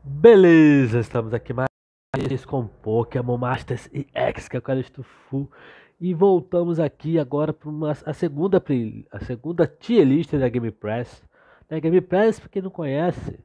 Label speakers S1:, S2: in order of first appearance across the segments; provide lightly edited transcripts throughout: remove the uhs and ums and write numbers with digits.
S1: Beleza, estamos aqui mais uma vez com Pokémon Masters EX, que é o Calisto Full. E voltamos aqui agora para a segunda tier list da Game Press. A Game Press, para quem não conhece,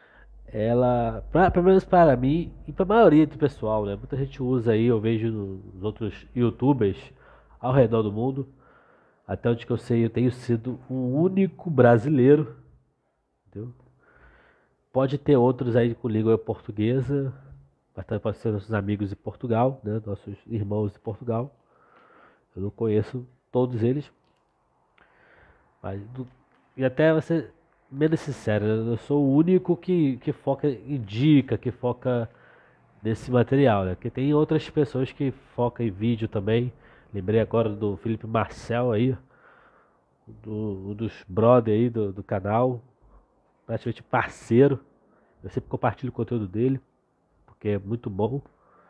S1: pelo menos para mim e para a maioria do pessoal, né? Muita gente usa aí, eu vejo nos outros YouTubers ao redor do mundo. Até onde que eu sei, eu tenho sido o único brasileiro, entendeu? Pode ter outros aí com língua portuguesa, mas também pode ser nossos amigos de Portugal, né? Nossos irmãos de Portugal. Eu não conheço todos eles, mas e até você menos sincero, né? Eu sou o único que foca em dica, que foca nesse material, né? Porque tem outras pessoas que focam em vídeo também. Lembrei agora do Felipe Marcel aí, um dos brother aí do canal, praticamente parceiro. Eu sempre compartilho o conteúdo dele, porque é muito bom.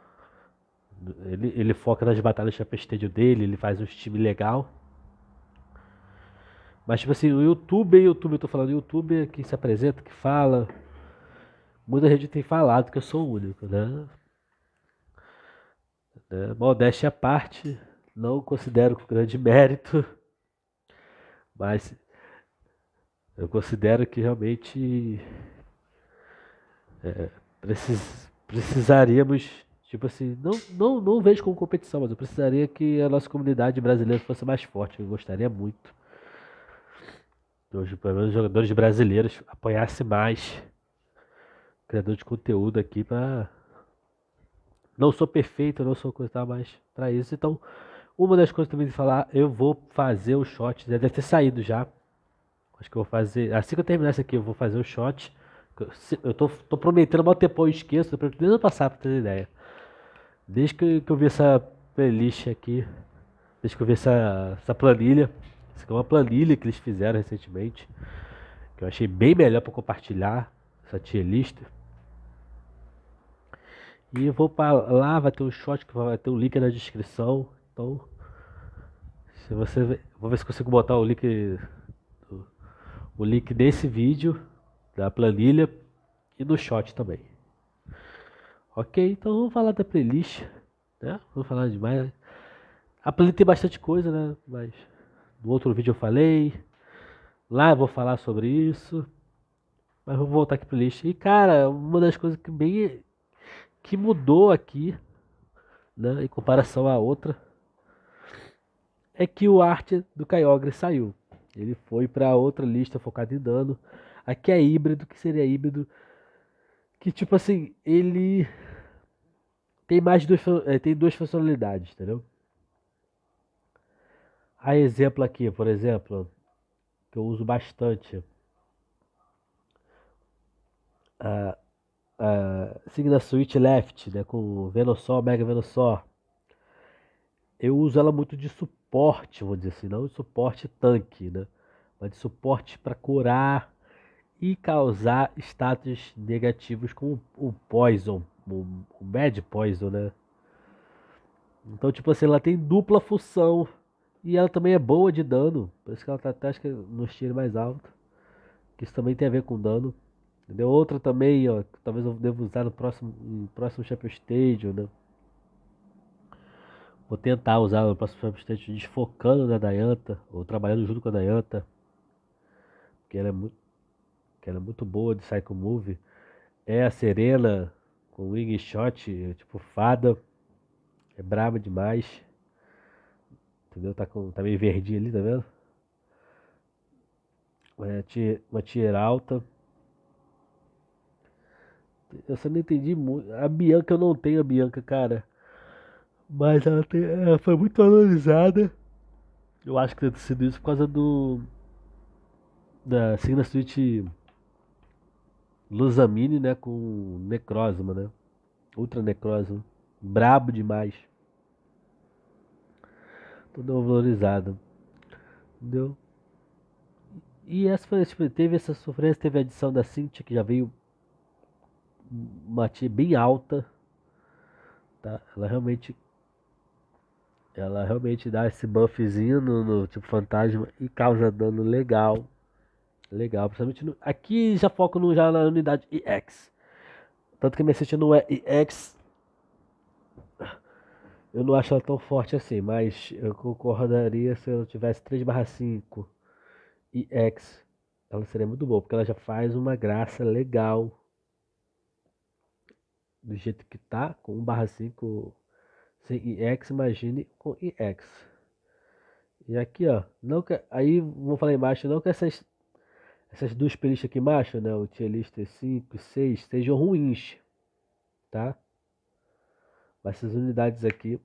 S1: Ele foca nas batalhas de Chapéu dele, ele faz um time legal. Mas tipo assim, o YouTube, eu tô falando YouTube que se apresenta, que fala. Muita gente tem falado que eu sou o único, né? Modéstia à parte, não considero grande mérito, mas eu considero que realmente precisaríamos, tipo assim, não vejo como competição, mas eu precisaria que a nossa comunidade brasileira fosse mais forte. Eu gostaria muito. Pelo menos os jogadores brasileiros apoiassem mais criador de conteúdo aqui pra. Não sou perfeito, não sou coisa, mas pra isso. Então, uma das coisas também de falar, eu vou fazer o shot, já deve ter saído já. Acho que eu vou fazer. Assim que eu terminar isso aqui, eu vou fazer o shot. Eu tô prometendo mal tempo, eu esqueço, tô pretendendo passar pra ter ideia. Desde que eu vi essa playlist aqui, desde que eu vi essa planilha. Isso aqui é uma planilha que eles fizeram recentemente, que eu achei bem melhor pra compartilhar essa tier list. E eu vou para lá, vai ter um shot que vai ter um link na descrição. Então, se você, vou ver se consigo botar o link desse vídeo, da planilha e do shot também. Ok, então vamos falar da playlist, né? Vamos falar demais. A playlist tem bastante coisa, né? Mas no outro vídeo eu falei, lá eu vou falar sobre isso. Mas vou voltar aqui pra playlist. E cara, uma das coisas que mudou aqui, né, em comparação à outra, é que o arte do Kyogre saiu. Ele foi para outra lista focada em dano. Aqui é híbrido, que seria híbrido. Que tipo assim, ele tem tem duas funcionalidades, entendeu? A exemplo aqui, por exemplo, que eu uso bastante. A Signa Switch Left, né, com Venusaur, Mega Venusaur. Eu uso ela muito de suporte, vou dizer assim, não de suporte tanque, né? Mas de suporte para curar e causar status negativos com o Poison, o Mad Poison, né? Então, tipo assim, ela tem dupla função e ela também é boa de dano, por isso que ela tá até acho que nos tiros mais alto, que isso também tem a ver com dano. Entendeu? Outra também, ó, que talvez eu deva usar no próximo Champion Stage, né? Vou tentar usar no próximo Champion Stage desfocando na Dianta, ou trabalhando junto com a Dianta, que ela é muito boa de Psycho Move. É a Serena com Wing Shot, tipo fada. É braba demais. Entendeu? Tá meio verdinho ali, tá vendo? Uma tier alta. Eu só não entendi muito. A Bianca eu não tenho a Bianca, cara. Mas ela foi muito valorizada. Eu acho que deve ter sido isso por causa da Signa Switch Lusamine, né? Com Necrozma, né? Ultra Necrozma. Brabo demais. Toda valorizada. Entendeu? E essa foi, tipo, teve essa sofrência, teve a adição da Cynthia, que já veio uma tia bem alta, tá? Ela realmente dá esse buffzinho no tipo fantasma e causa dano legal. Legal, principalmente aqui já foco já na unidade EX. Tanto que minha Sentinel EX, eu não acho ela tão forte assim, mas eu concordaria se eu tivesse 3/5 EX. Ela seria muito boa, porque ela já faz uma graça legal do jeito que tá, com 1/5 sem EX, imagine com EX. E aqui, ó, não que, aí vou falar embaixo, não que essas duas playlists aqui embaixo, né, o tier list 5 e 6, sejam ruins, tá? Mas essas unidades aqui,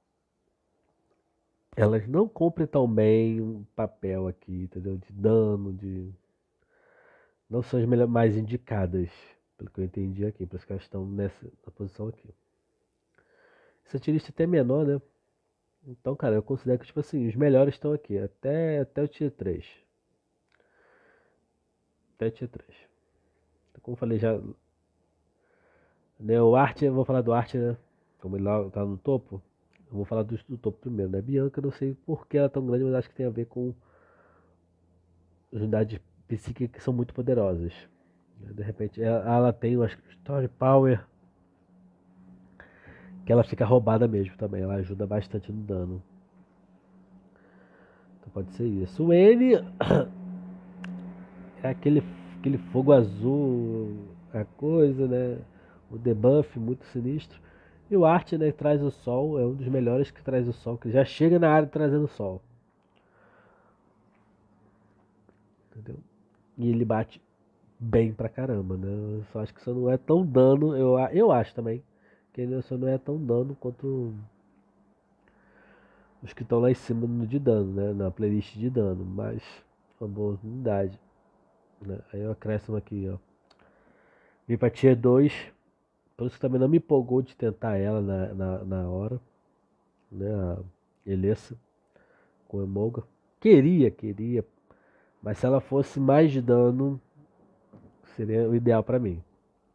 S1: elas não cumprem tão bem um papel aqui, entendeu? De dano, de... Não são as mais indicadas, pelo que eu entendi aqui, por isso que elas estão nessa posição aqui. Essa tier list é até menor, né? Então, cara, eu considero que, tipo assim, os melhores estão aqui, até o tier 3. Até o tier 3. Então, como eu falei já, né, o Art, eu vou falar do Art, né? Como ele lá tá no topo, eu vou falar do topo primeiro, né? Bianca, eu não sei por que ela é tão grande, mas acho que tem a ver com as unidades psíquicas que são muito poderosas. De repente, ela tem uma Story Power que ela fica roubada mesmo também. Ela ajuda bastante no dano. Então pode ser isso. O N é aquele fogo azul, a coisa, né? O debuff muito sinistro. E o Art, né, traz o sol, é um dos melhores que traz o sol, que já chega na área trazendo o sol. Entendeu? E ele bate bem pra caramba, né? Eu só acho que isso não é tão dano, eu acho também, que ele só não é tão dano quanto os que estão lá em cima no de dano, né? Na playlist de dano, mas uma boa unidade, né? Aí eu acrescento aqui, ó. Vim pra Tier 2, por isso que também não me empolgou de tentar ela na hora, né? A Elessa com a Emolga. Queria, mas se ela fosse mais de dano, seria o ideal pra mim.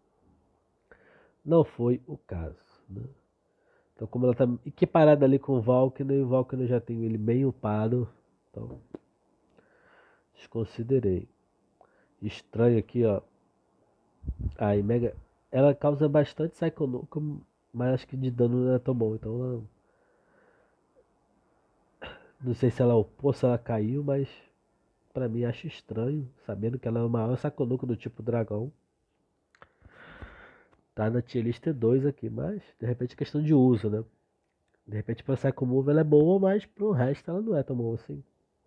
S1: Não foi o caso, né? Então, como ela tá equiparada ali com o Valkyrie, e o Valkyrie eu já tenho ele bem upado, então desconsiderei. Estranho aqui, ó. A Mega, ela causa bastante Psychonoco, mas acho que de dano não é tão bom. Então, não sei se ela upou, se ela caiu, mas pra mim acho estranho, sabendo que ela é o maior Psychonoco do tipo dragão. Tá na tier list 2 aqui, mas de repente é questão de uso, né? De repente pra Psycho Move ela é boa, mas pro resto ela não é tão boa assim.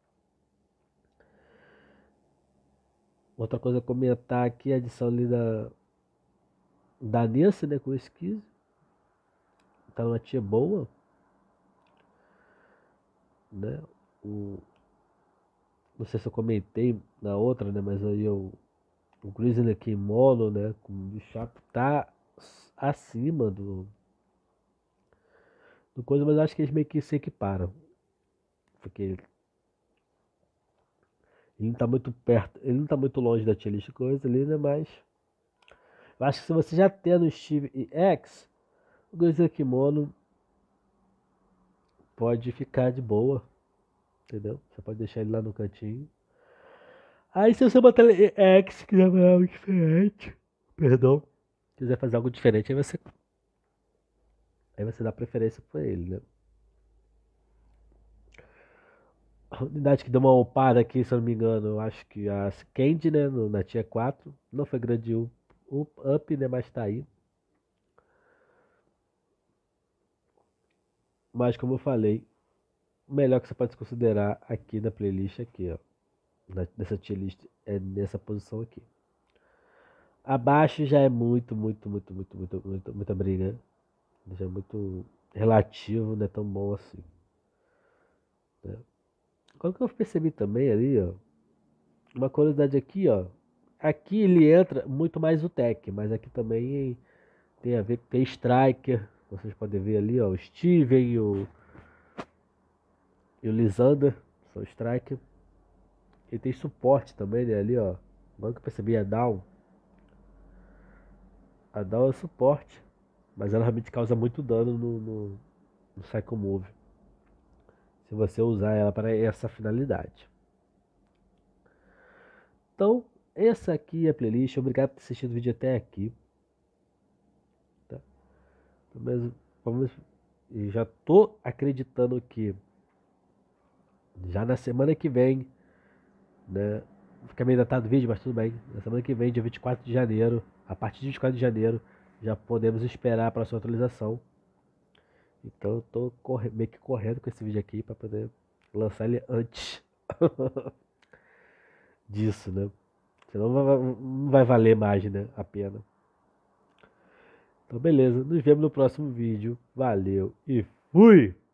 S1: Outra coisa a comentar aqui é a adição ali da Nancy, né, com o Skizzy. Tá numa tia boa, né? O, não sei se eu comentei na outra, né, mas aí o Grizzly aqui em mono, né, com o Bichapo tá acima do coisa, mas acho que eles meio que se equiparam. Porque ele não tá muito perto, ele não tá muito longe da tier list coisa ali, né, mas eu acho que se você já tem no Steve e X, o Grizzly Kimono pode ficar de boa, entendeu? Você pode deixar ele lá no cantinho. Aí se você botar X, quiser fazer algo diferente, perdão, quiser fazer algo diferente, aí você dá preferência por ele, né? A unidade que deu uma upada aqui, se eu não me engano, eu acho que a Candy, né, na Tier 4, não foi grande up, né, mas tá aí. Mas como eu falei, o melhor que você pode considerar aqui na playlist aqui, ó, nessa tier list, é nessa posição aqui. Abaixo já é muita briga. Já é muito relativo, não é tão bom assim. Né? Quando que eu percebi também ali, ó, uma curiosidade aqui, ó. Aqui ele entra muito mais o tech, mas aqui também tem a ver com tem Striker. Vocês podem ver ali, ó, o Steven e o Lisander são Striker. E tem suporte também, né, ali, ó. Agora que eu percebi a Down. A Down é suporte, mas ela realmente causa muito dano no Psycho Move. Se você usar ela para essa finalidade. Então, essa aqui é a playlist. Obrigado por ter assistido o vídeo até aqui. Mas vamos, e já tô acreditando que já na semana que vem, né? Fica meio datado o vídeo, mas tudo bem. Na semana que vem, dia 24 de janeiro, a partir de 24 de janeiro, já podemos esperar a próxima atualização. Então eu tô meio que correndo com esse vídeo aqui para poder lançar ele antes disso, né? Senão não vai valer mais, né, a pena. Então beleza, nos vemos no próximo vídeo. Valeu e fui!